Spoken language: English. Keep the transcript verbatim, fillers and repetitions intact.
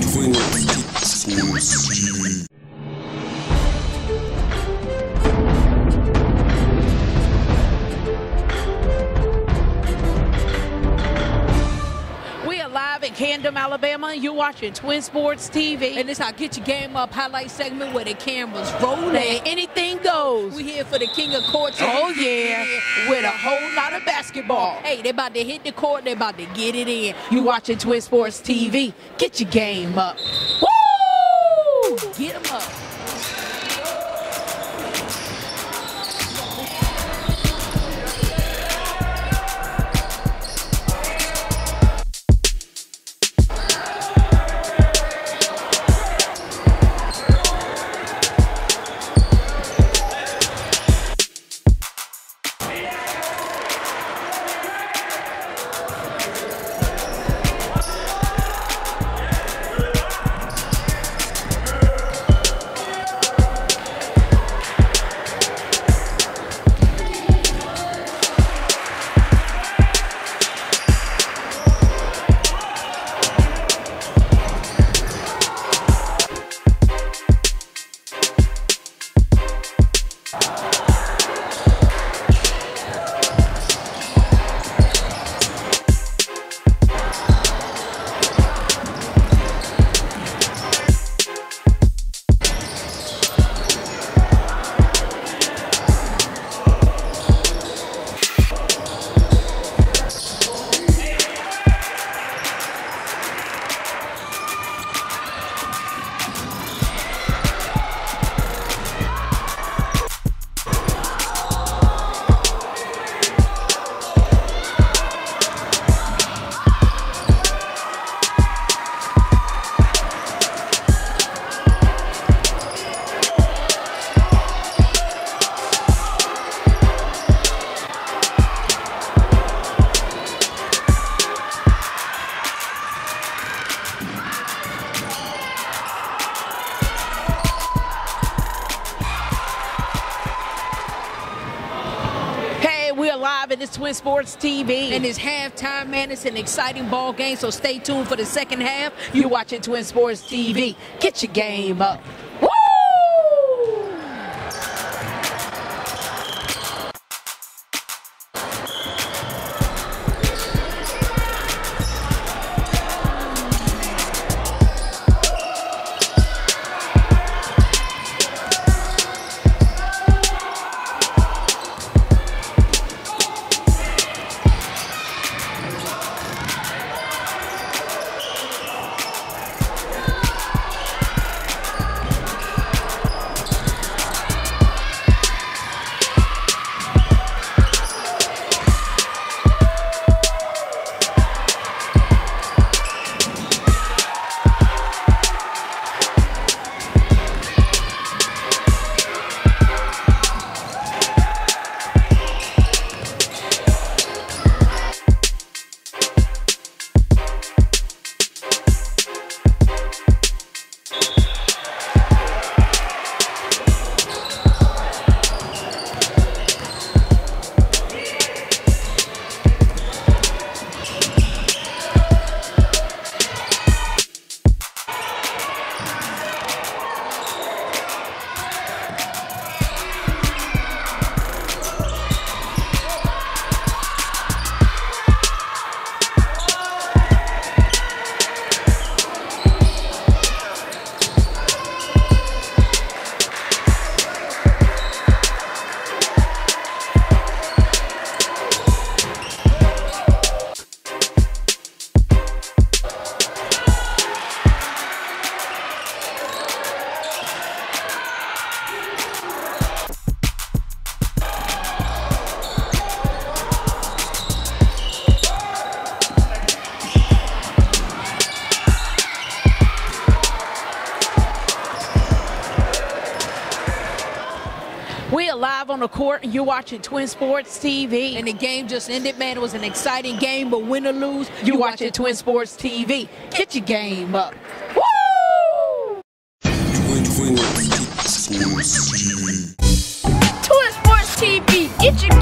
TwinSportsTV. We are live in Camden, Alabama. You're watching Twin Sports T V. And this our Get Your Game Up highlight segment where the cameras roll and anything goes. We here for the King of Courts. Oh, yeah. With a whole lot of basketball. Hey, they about to hit the court. They about to get it in. You watching Twin Sports T V. Get your game up. Woo! Get them up. We are live in this Twin Sports T V, and it's halftime, man. It's an exciting ball game, so stay tuned for the second half. You're watching Twin Sports T V. Get your game up. Woo! We are live on the court, and you're watching Twin Sports T V. And the game just ended, man. It was an exciting game, but win or lose, you're watching Twin Sports T V. Get your game up. Woo! Twin Sports T V. Twin Sports T V. Get your